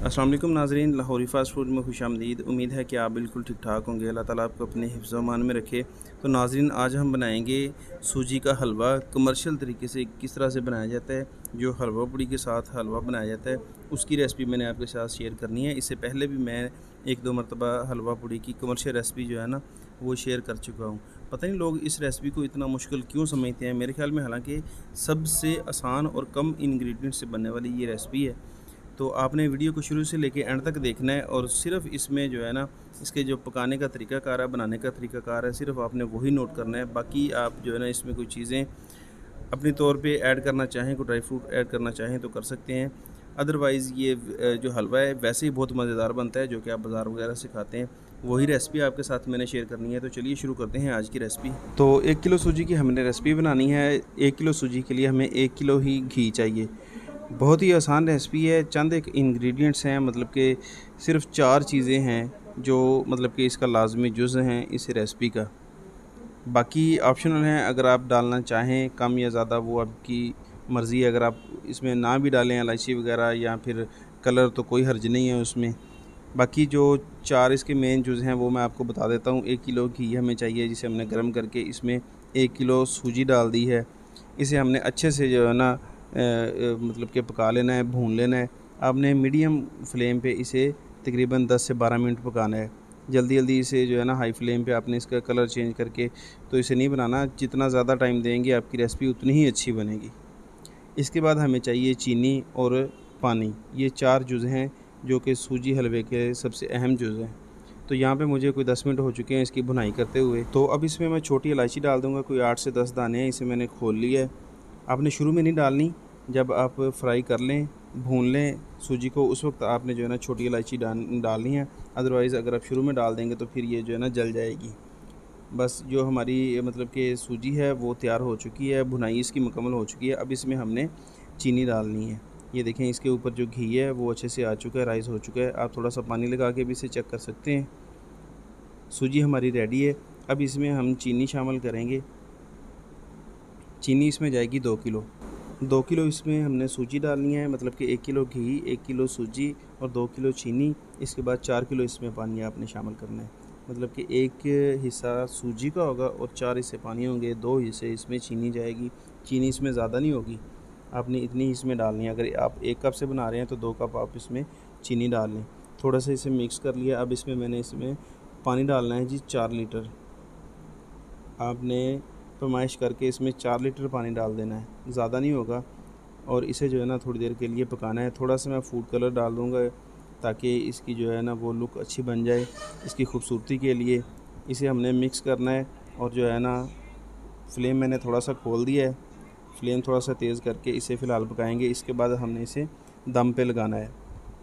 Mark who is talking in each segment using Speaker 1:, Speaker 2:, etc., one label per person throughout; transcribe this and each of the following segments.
Speaker 1: अस्सलाम वालेकुम नाज़रीन, लाहौरी फ़ास्ट फूड में खुशामदीद। उम्मीद है कि आप बिल्कुल ठीक ठाक होंगे। अल्लाह ताला आपको अपने हिफ्ज़ अमान में रखे। तो नाज़रीन, आज हम बनाएंगे सूजी का हलवा। कमर्शियल तरीके से किस तरह से बनाया जाता है, जो हलवा पूड़ी के साथ हलवा बनाया जाता है, उसकी रेसिपी मैंने आपके साथ शेयर करनी है। इससे पहले भी मैं एक दो मरतबा हलवा पूड़ी की कमर्शियल रेसिपी जो है ना, वो शेयर कर चुका हूँ। पता नहीं लोग इस रेसिपी को इतना मुश्किल क्यों समझते हैं। मेरे ख्याल में हालांकि सबसे आसान और कम इंग्रेडिएंट से बनने वाली ये रेसिपी है। तो आपने वीडियो को शुरू से लेके एंड तक देखना है और सिर्फ इसमें जो है ना, इसके जो पकाने का तरीक़ाकार है, बनाने का तरीक़ाकार है, सिर्फ आपने वही नोट करना है। बाकी आप जो है ना, इसमें कोई चीज़ें अपने तौर पे ऐड करना चाहें, कोई ड्राई फ्रूट ऐड करना चाहें तो कर सकते हैं। अदरवाइज़ ये जो हलवा है वैसे ही बहुत मज़ेदार बनता है, जो कि आप बाज़ार वगैरह से खाते हैं। वही रेसिपी आपके साथ मैंने शेयर करनी है। तो चलिए शुरू करते हैं आज की रेसिपी। तो 1 किलो सूजी की हमने रेसिपी बनानी है। 1 किलो सूजी के लिए हमें 1 किलो ही घी चाहिए। बहुत ही आसान रेसिपी है। चंद एक इंग्रेडिएंट्स हैं, मतलब कि सिर्फ 4 चीज़ें हैं जो मतलब कि इसका लाजमी जुज़ हैं इस रेसिपी का। बाकी ऑप्शनल हैं, अगर आप डालना चाहें कम या ज़्यादा वो आपकी मर्ज़ी है। अगर आप इसमें ना भी डालें इलायची वगैरह या फिर कलर, तो कोई हर्ज नहीं है उसमें। बाकी जो 4 इसके मेन जुज़ हैं वो मैं आपको बता देता हूँ। 1 किलो घी हमें चाहिए, जिसे हमने गर्म करके इसमें 1 किलो सूजी डाल दी है। इसे हमने अच्छे से जो है ना मतलब कि पका लेना है, भून लेना है। आपने मीडियम फ्लेम पे इसे तकरीबन 10 से 12 मिनट पकाना है। जल्दी जल्दी इसे जो है ना हाई फ्लेम पे आपने इसका कलर चेंज करके तो इसे नहीं बनाना। जितना ज़्यादा टाइम देंगे आपकी रेसिपी उतनी ही अच्छी बनेगी। इसके बाद हमें चाहिए चीनी और पानी। ये 4 जुज़ हैं जो कि सूजी हलवे के सबसे अहम जुज़ हैं। तो यहाँ पे मुझे कोई 10 मिनट हो चुके हैं इसकी भुनाई करते हुए। तो अब इसमें मैं छोटी इलायची डाल दूँगा, कोई 8 से 10 दाने हैं। इसे मैंने खोल लिया है। आपने शुरू में नहीं डालनी, जब आप फ्राई कर लें, भून लें सूजी को, उस वक्त आपने जो है ना छोटी इलायची डालनी है। अदरवाइज़ अगर आप शुरू में डाल देंगे तो फिर ये जो है ना जल जाएगी। बस जो हमारी मतलब कि सूजी है वो तैयार हो चुकी है, भुनाई इसकी मुकम्मल हो चुकी है। अब इसमें हमने चीनी डालनी है। ये देखें, इसके ऊपर जो घी है वो अच्छे से आ चुका है, राइज़ हो चुका है। आप थोड़ा सा पानी लगा के भी इसे चेक कर सकते हैं। सूजी हमारी रेडी है। अब इसमें हम चीनी शामिल करेंगे। चीनी इसमें जाएगी 2 किलो। 2 किलो इसमें हमने सूजी डालनी है, मतलब कि 1 किलो घी, 1 किलो सूजी और 2 किलो चीनी। इसके बाद 4 किलो इसमें पानी आपने शामिल करना है। मतलब कि 1 हिस्सा सूजी का होगा और 4 हिस्से पानी होंगे, 2 हिस्से इसमें चीनी जाएगी। चीनी इसमें ज़्यादा नहीं होगी, आपने इतनी इसमें डालनी है। अगर आप 1 कप से बना रहे हैं तो 2 कप आप इसमें चीनी डाल लें। थोड़ा सा इसे मिक्स कर लिया। अब इसमें इसमें पानी डालना है जी 4 लीटर। आपने फरमाइश करके इसमें 4 लीटर पानी डाल देना है, ज़्यादा नहीं होगा। और इसे जो है ना थोड़ी देर के लिए पकाना है। थोड़ा सा मैं फूड कलर डाल दूँगा ताकि इसकी जो है ना वो लुक अच्छी बन जाए, इसकी खूबसूरती के लिए। इसे हमने मिक्स करना है और जो है ना फ्लेम मैंने थोड़ा सा खोल दिया है। फ्लेम थोड़ा सा तेज़ करके इसे फ़िलहाल पकाएंगे। इसके बाद हमने इसे दम पे लगाना है।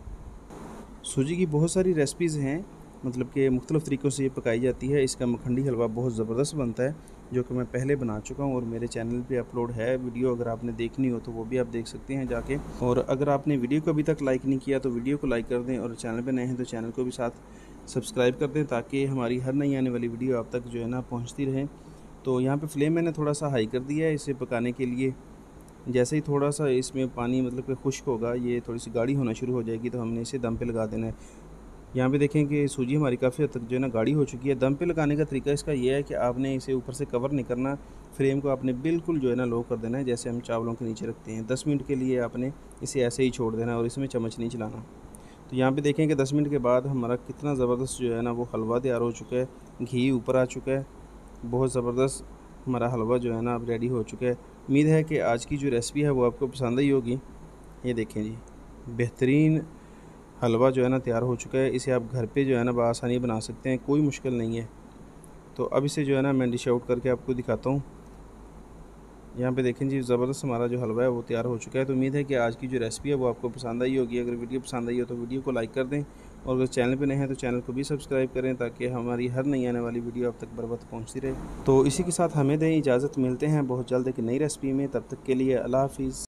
Speaker 1: सूजी की बहुत सारी रेसिपीज़ हैं, मतलब कि मुख्तलिफ़ तरीक़ों से ये पकाई जाती है। इसका मखंडी हलवा बहुत ज़बरदस्त बनता है, जो कि मैं पहले बना चुका हूँ और मेरे चैनल पे अपलोड है वीडियो। अगर आपने देखनी हो तो वो भी आप देख सकते हैं जाके। और अगर आपने वीडियो को अभी तक लाइक नहीं किया तो वीडियो को लाइक कर दें, और चैनल पे नए हैं तो चैनल को भी साथ सब्सक्राइब कर दें, ताकि हमारी हर नई आने वाली वीडियो आप तक जो है ना पहुँचती रहे। तो यहाँ पर फ्लेम मैंने थोड़ा सा हाई कर दिया है इसे पकाने के लिए। जैसे ही थोड़ा सा इसमें पानी मतलब कि खुश्क होगा, ये थोड़ी सी गाढ़ी होना शुरू हो जाएगी, तो हमने इसे दम पे लगा देना है। यहाँ पे देखें कि सूजी हमारी काफ़ी हद तक जो है ना गाढ़ी हो चुकी है। दम पे लगाने का तरीका इसका ये है कि आपने इसे ऊपर से कवर नहीं करना, फ्लेम को आपने बिल्कुल जो है ना लो कर देना है, जैसे हम चावलों के नीचे रखते हैं। 10 मिनट के लिए आपने इसे ऐसे ही छोड़ देना और इसमें चम्मच नहीं चलाना। तो यहाँ पे देखें कि 10 मिनट के बाद हमारा कितना ज़बरदस्त जो है ना वो हलवा तैयार हो चुका है। घी ऊपर आ चुका है, बहुत ज़बरदस्त हमारा हलवा जो है ना अब रेडी हो चुका है। उम्मीद है कि आज की जो रेसिपी है वो आपको पसंद आई होगी। ये देखें जी, बेहतरीन हलवा जो है ना तैयार हो चुका है। इसे आप घर पे जो है ना बआसानी बना सकते हैं, कोई मुश्किल नहीं है। तो अब इसे जो है ना मैं डिश आउट करके आपको दिखाता हूँ। यहाँ पे देखें जी, ज़बरदस्त हमारा जो हलवा है वो तैयार हो चुका है। तो उम्मीद है कि आज की जो रेसिपी है वो आपको पसंद आई होगी। अगर वीडियो पसंद आई हो तो वीडियो को लाइक कर दें, और अगर चैनल पे नए हैं तो चैनल को भी सब्सक्राइब करें, ताकि हमारी हर नई आने वाली वीडियो आप तक बर वक्त पहुँचती रहे। तो इसी के साथ हमें दें इजाज़त, मिलते हैं बहुत जल्द एक नई रेसिपी में। तब तक के लिए अल्लाह हाफ़िज़।